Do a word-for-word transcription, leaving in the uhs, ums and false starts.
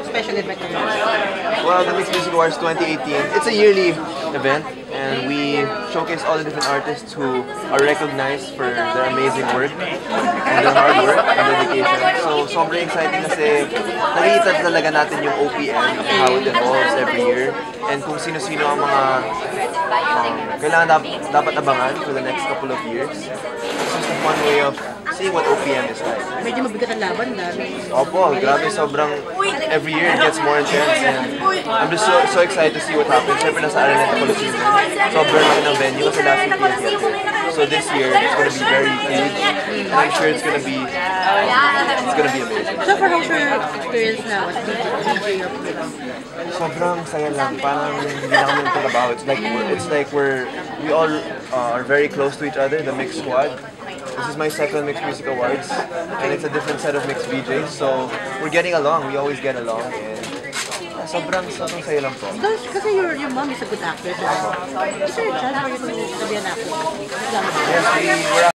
special event? Well, the Mix Music Awards twenty eighteen, it's a yearly event, and we showcase all the different artists who are recognized for their amazing work and their hard work and dedication. So, sobrang exciting kasi nakikita talaga natin yung O P M, how it evolves every year, and kung sino-sino ang mga um, kailangan dap dapat abangan for the next couple of years. It's just a fun way of seeing what O P M is like. Medyo mabigat ang laban, dami. Opo, grabe, sobrang every year it gets more intense, and I'm just so, so excited to see what happens. Siyempre nasa Araneta Coliseum, sobrang laki ng venue kasi last year pinag-get. So this year, it's going to be very huge, and I'm sure it's going to be, it's going to be amazing. So for how's your experience now as D J of MYX? Sobrang saya lang, parang hindi na kami nagtrabaho. It's like, we're, it's like we're, we all uh, are very close to each other, the MYX squad. This is my second MYX Music Awards, and it's a different set of MYX V Js, so we're getting along, we always get along, and uh, sobrang, sobrang saya lang po. Kasi your, your mom is a good actress. Is there a chance for you to be an actor? Yes, we, we're